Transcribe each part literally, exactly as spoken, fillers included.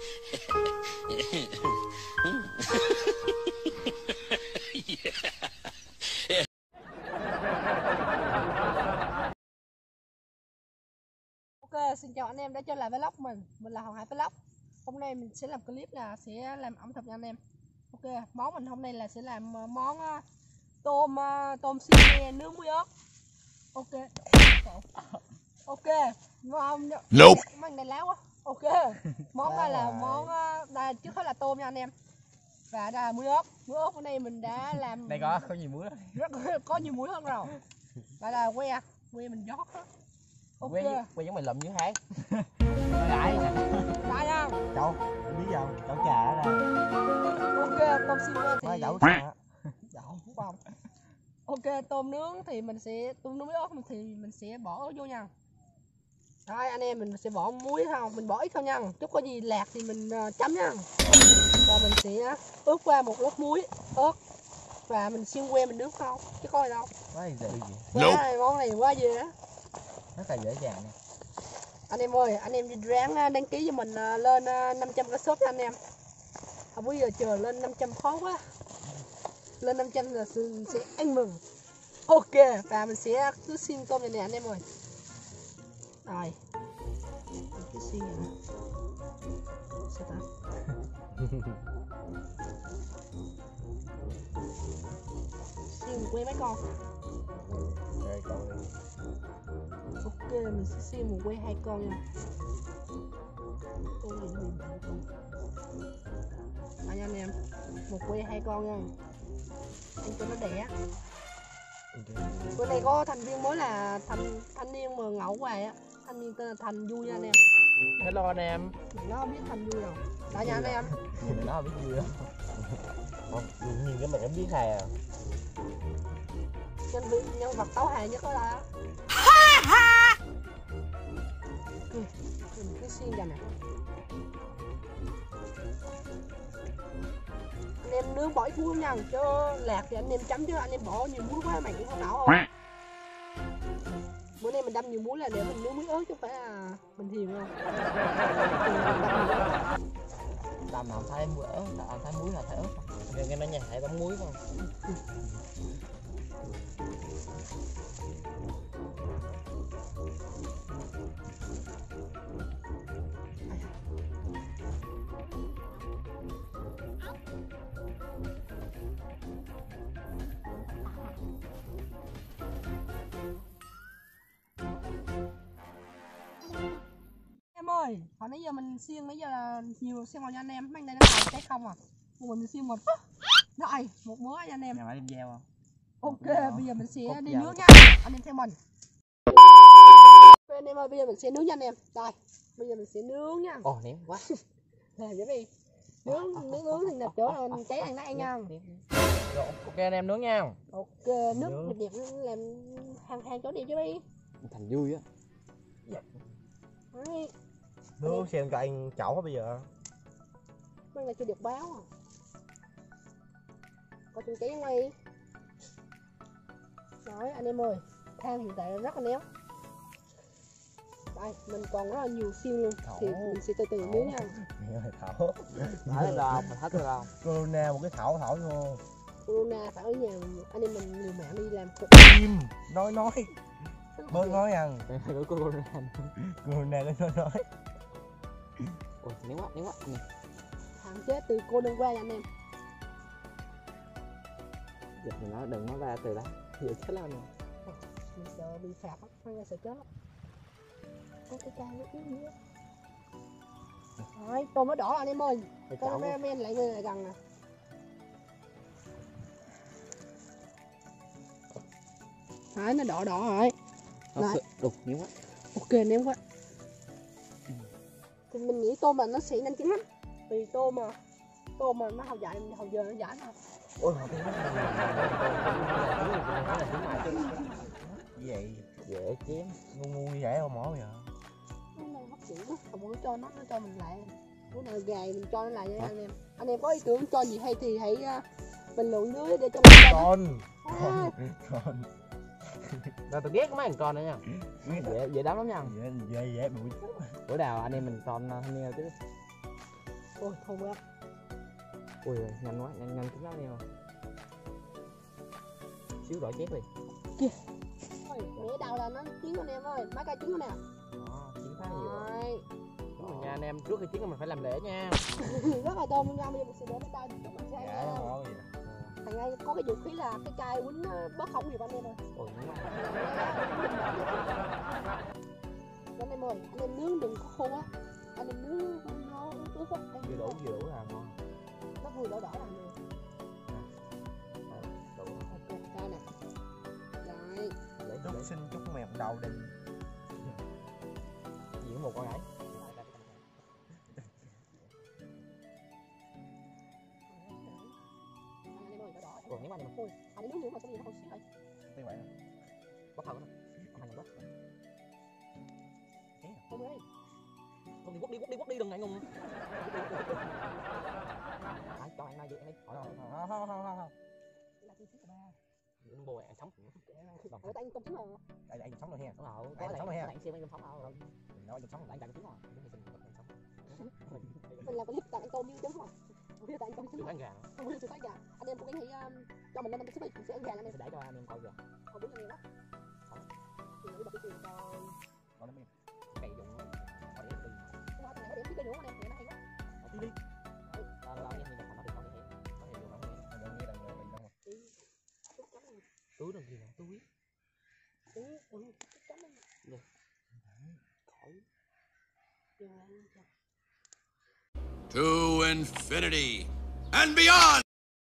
Ok, xin chào anh em đã trở lại vlog mình. Mình là Hoàng Hải Vlog. Hôm nay mình sẽ làm clip là sẽ làm ẩm thực nha anh em. Ok, món mình hôm nay là sẽ làm món uh, tôm uh, tôm xiên me nướng muối ớt. Ok. Ok, ngon. Nope. Món này láo quá. Ok. Món đây là món uh, đây trước hết là tôm nha anh em. Và đây là muối ớt. Muối ớt hôm nay mình đã làm. Đây có có nhiều muối rất có nhiều muối hơn rồi. Đây là que, que mình giót đó. Ok. Que, que giống mày lụm dưới hái. Đại đại nha. Chậu, biết không? Chậu trà đó nè. Ok, tôm xiên me thì Chậu trà. Chậu không. Ok, tôm nướng thì mình sẽ tôm nướng với ớt thì mình sẽ bỏ ớt vô nha. Rồi anh em mình sẽ bỏ muối không? Mình bỏ ít thôi nha. Chút có gì lạc thì mình uh, chấm nha. Và mình sẽ ướp qua một lớp muối, ớt và mình xiên que mình nướng không chứ có gì đâu. Quá dễ gì. Quá này, món này quá dễ. Rất là dễ dàng nè. Anh em ơi, anh em ráng đăng ký cho mình lên năm trăm cái shop nha anh em. À, bây giờ chờ lên năm trăm khó quá. Lên năm trăm là sẽ ăn mừng. Ok, và mình sẽ cứ xiên tôm này nè anh em ơi. Rồi. Mình cứ xiên này nè. Sao ta? Xiên quay mấy con. Rồi con đi. Ok, mình sẽ xiên một que hai con nha. Con gì nó bị bệnh con. Đây nha anh em, một que hai con nha. Ăn cho nó đẻ. Bữa nay có thành viên mới là thành thanh niên mà ngẫu hoài á. Thanh niên tên là Thành Vui nha anh em. Hello anh em. Nó không biết Thành Vui đâu. Đây nha anh em. Nhìn nó không biết vui lắm. Nhìn cái mình em biết hài à. Nhân viên nhân vật tấu hài nhất đó là ừ, mình cứ xiên ra nè. Anh em nướng bỏ ít muối nha, chứ lạc thì anh em chấm, chứ anh em bỏ nhiều muối quá mày cũng không nổi không. Bữa nay mình đâm nhiều muối là để mình nướng muối ớt chứ không phải là mình hiền không. Đầm mà thấy muối ớt, thấy muối là thấy ớt. Nghe nghe nó nhà thấy bấm muối không? Em ơi, hồi nãy giờ mình xiên nãy giờ là nhiều xiên rồi nha anh em, mấy đây nó còn cái không à. Mình xiên một đây, một mớ nha anh em. Nhà máy đem gieo không? Ok, bây giờ mình sẽ Cốt đi dao. nướng nha. Anh em theo mình. Ok anh em ơi, bây giờ mình sẽ nướng nha anh em. Đây, bây giờ mình sẽ nướng nha. Ồ, ném quá. Làm vậy đi. Nướng nướng nướng thì đặt chỗ là cháy ăn nó ăn nha. Ok anh em nướng nha. Ok, nước đẹp đẹp làm hàng hàng chỗ đẹp chứ đi. Thành vui á. Đấy. Nướng xem cho anh chậu bây giờ. Mấy này chưa được báo à. Có chung cháy ngay. Rồi anh em ơi, than hiện tại rất là néo. Đây, mình còn rất là nhiều xiên luôn. Thổ. Thì mình sẽ từ từ nướng nha. Thổ. Thở lên đâu, mình hết rồi đâu. Corona một cái thổ thổ vô. Corona phải ở nhà anh em mình liều mạng đi làm cực. Im, nói nói. Bớt nói ăn. Cái corona. Corona cái nói nói. Ôi, néo quá, néo quá. Hạn chế từ cô đừng qua nha anh em. Giờ mình nói đừng nói ra từ đó. Giờ chết lắm nè. Mình sợ bị phạt á, hay là sợ chết lắm. Có cái ca nó yếu nữa. Rồi, tôm nó đỏ anh em ơi. Cameraman lại người lại gần nè. Đấy, nó đỏ đỏ rồi. Đấy. Đục, néo quá. Ok, ném quá. Thì mình nghĩ tôm là nó sẽ nhanh chín lắm. Vì tôm mà tôm mà nó hầu dại hầu giờ nó giải mà. Ôi mà cái gì vậy? Dễ chém. Ngu ngu như vậy không mỏ vậy? Cái này hấp dẫn quá, không có cho nó, nó cho mình lại. Bữa nào gài mình cho nó lại nha anh em. Anh em có ý tưởng cho gì hay thì hãy uh, bình luận dưới để cho mình cho. Con. À. Con. Rồi tôi ghét mấy thằng tròn này nha. Dễ dễ đấm lắm nha. Dễ dễ dễ bụi. Bữa nào anh em mình tròn thanh niên chứ. Ôi thơm quá. Ui nhanh quá, nhanh nhanh cứng lắm em. Xíu đỏ chét liền. Ôi, mẹ đầu là nó chín anh em ơi, má cây chín rồi nè. Đó, chín khá nhiều rồi. Rồi. Đúng rồi nha anh em, trước khi chiến mình phải làm lễ nha. Rất là tôm nha, bây giờ mình sẽ đổ đến đây chút mình sẽ ăn Dạ nha. không có gì. Thằng Anh có cái vũ khí là cái chai quýnh bớt không nhiều anh em ơi. Ôi nóng quá. Anh em ơi, anh em nướng đừng có khô á. Anh em nướng nó ướt á. Vừa đủ vừa đủ là ngon. Nó vừa đỏ đỏ là nè. Đủ. Ok, đây nè. Rồi. Để Chúc để xin chúc mẹ đầu đình. diễn một con gái. Anh em ơi, đỏ đỏ. Còn nếu mà anh em Ôi, anh nướng nướng mà sao gì nó không xíu vậy? Như vậy. bắt đầu thôi. Ông hành bớt. Không ơi. Không đi quất đi quất đi quất đi đừng ngại ngùng. Ai cho anh ai đi anh đi. Hỏi Không không không không không. Là chi phí của ba. những bồ ăn sống. Ở tay công chứng rồi. Đây là anh sống rồi ha. Đúng rồi, Anh có sống rồi ha. lại xem anh sống đâu. Nói anh sống rồi. Anh chạy cái tiếng rồi. Đúng rồi, mình sống. Mình làm clip tặng anh tôm như chứng không? Clip tặng anh tôm chứng Đừng không? ăn gà. Không biết sự thấy gà. Anh em cũng hãy um, cho mình lên năm mươi subscribe mình sẽ ăn gà anh em. Sẽ để cho anh em coi kìa. Không biết anh em đó. Thì nó bật cái tiền coi. Có lắm em. Cày dụng có để đi. Không có thằng này có điểm cái nữa anh em, thì nó hay quá. Đi đi. Lâu lâu anh em nhìn nó được không thì có thể dùng nó nghe. Đừng nghe đừng nghe đừng nghe. Chút chấm này. Túi đừng gì nè, túi. Ừ, ừ, chút chấm này. Được. Khỏi. Giờ ăn cho. To infinity and beyond!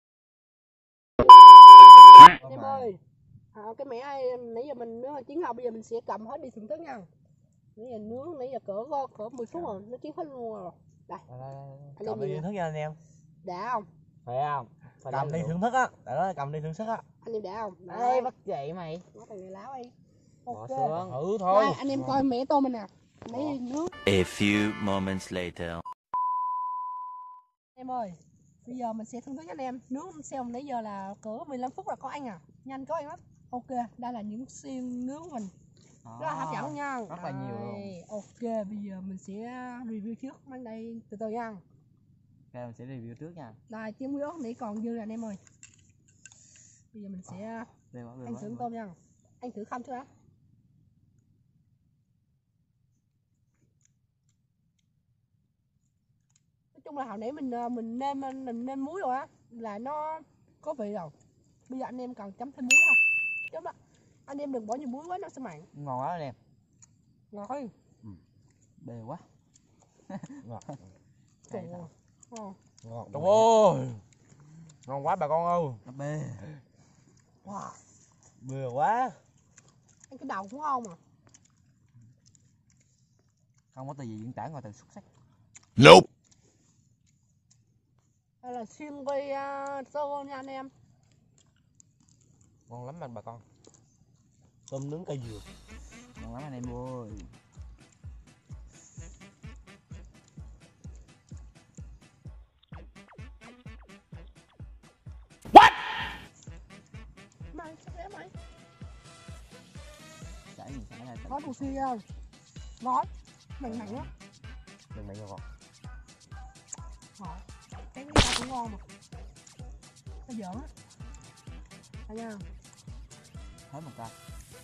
Anh em ơi, à, cái mẻ ai nãy giờ mình nướng chín không, bây giờ mình sẽ cầm hết đi thưởng thức nha. Nãy giờ nướng nãy giờ cỡ cỡ mười phút rồi, nó chín hết luôn rồi. Đây. Anh Cầm em đi nhìn thưởng thức nha anh em. đã không? Phải không? Phải Cầm đi thưởng thức á. Tại đó cầm đi thưởng thức á. Anh em đã không? Ê bắt chị mày. Nó thằng này láo đi. Bỏ Ok. xuống. Thử thôi. Đây, anh em coi mẻ tôm mình nè. Nãy giờ nướng. A few moments later. Em ơi, bây giờ mình sẽ thưởng thức cho anh em. Nướng xem nãy giờ là cỡ mười lăm phút là có ăn à. Nhanh có ăn lắm. Ok, đây là những xiên nướng của mình. Rất là hấp dẫn nha. Rất là nhiều luôn. Đây, ok, bây giờ mình sẽ review trước. Mang đây từ từ nha. Ok, mình sẽ review trước nha. Đây, tiếng muối ớt nãy còn dư rồi anh em ơi. Bây giờ mình sẽ Đây quá, đây ăn quá, thử đây tôm nha. Anh thử không chưa đã? Nói chung là hồi nãy mình mình nêm mình nêm muối rồi á là nó có vị rồi. Bây giờ anh em cần chấm thêm muối không? Chấm đó. Anh em đừng bỏ nhiều muối quá nó sẽ mặn. ngon quá anh em. Ngọt thôi. Bề quá. Ngọt. Trời ơi. Ngon. Ngọt. Trời ơi. Ngon quá bà con ơi. Nó bê. Wow. Bề quá. Anh cái đầu cũng ngon mà. Không có từ gì diễn tả ngoài từ xuất sắc. Nope. Đây là xiên quay uh, sơ nha anh em. Ngon lắm anh bà con. Tôm nướng cây dừa. Ngon lắm anh em ơi. Mày, sao thế mày? Chảy gì chảy ra. Có đồ xiên không? Ngon. Mặn mặn á. Đừng mày ngon. Ngon. Cái này cũng ngon mà. Nó giỡn á. Thấy nha. Hết một ca.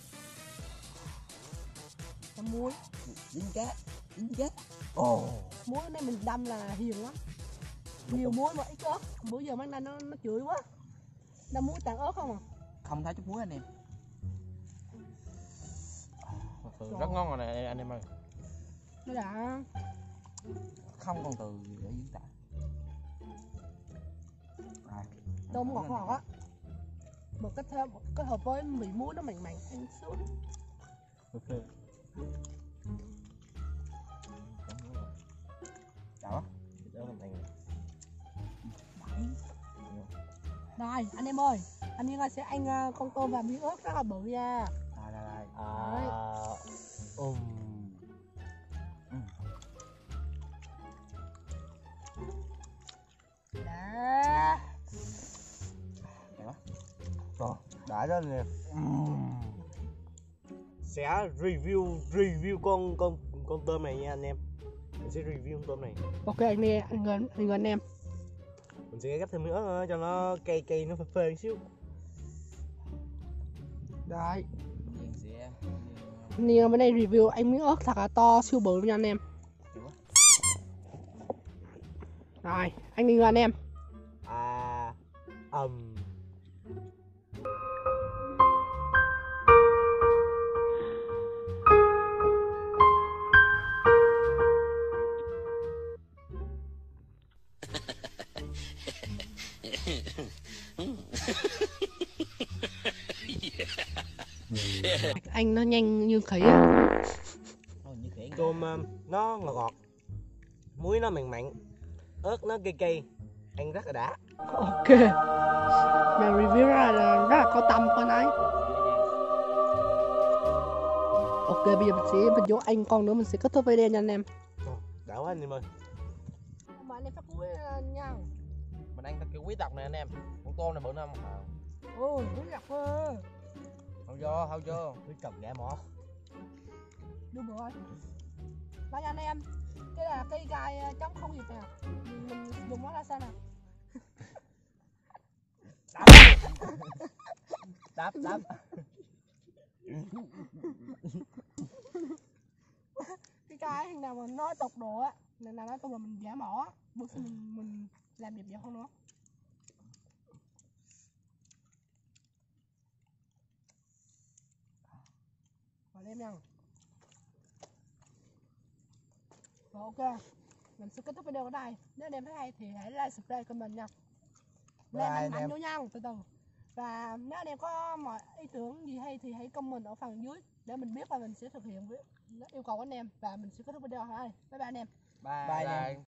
Cho muối. Dính cá. Dính cá. Ồ. Muối này mình đâm là hiền lắm. Nhiều muối mà ít ớt. Bữa giờ mấy nay nó nó chửi quá. Đâm muối tàn ớt không à? Không thấy chút muối anh em. Thật sự rất ngon rồi nè anh em ơi. Nó đã. Không còn từ gì để diễn tả. Rồi. Tôm ngọt ngọt á. Một cái thêm kết hợp với mì muối nó mặn mặn ăn sướng. Ok. Đó. Đó là này. Đây, anh em ơi, anh em ơi sẽ ăn uh, con tôm và miếng ớt rất là bự nha. Đây đây đây. Đấy. À. Um. Đã. Đẹp quá. Rồi, đã đó nè. Sẽ review review con con con tôm này nha anh em. Mình sẽ review con tôm này. Ok anh đi anh người anh người anh em. Mình sẽ gắp thêm miếng ớt nữa cho nó cay cay nó phê phê một xíu. Đấy. Nhìn sẽ Anh đi bên đây review anh miếng ớt thật là to siêu bự luôn nha anh em. Rồi anh đi người anh em. À ầm. Anh nó nhanh như khỉ á. Thôi như khỉ. Tôm um, nó ngọt ngọt, muối nó mặn mặn, ớt nó cay cay, ăn rất là đã. Ok. Mà review ra là rất là có tâm của anh ấy. Ok bây giờ mình sẽ mình vô anh con nữa mình sẽ kết thúc video nha anh em. Đã quá anh em ơi. Mà anh em phát cuối nha. Mình ăn cái quý tộc này anh em. Con tôm này bự lắm. Ôi quý tộc ơi. Hao vô, hao vô. Quý tộc gã mỏ. Đúng rồi. Đây anh em. Cái là cây gai chống không nhiệt nè. Mình, mình dùng nó ra sao nè. Đáp, đáp. Cái cái nào mà nói độc độ á, nên là nói chung là mình giả mỏ, bước mình mình làm đẹp vậy không nữa. Rồi em nha. Rồi ok, mình sẽ kết thúc video ở đây. Nếu anh em thấy hay thì hãy like, subscribe, comment nha. Lên mạnh mạnh vô nha, từ từ. Và nếu anh em có mọi ý tưởng gì hay thì hãy comment ở phần dưới để mình biết và mình sẽ thực hiện với yêu cầu của anh em và mình sẽ kết thúc video ở đây. Bye bye anh em. Bye, bye.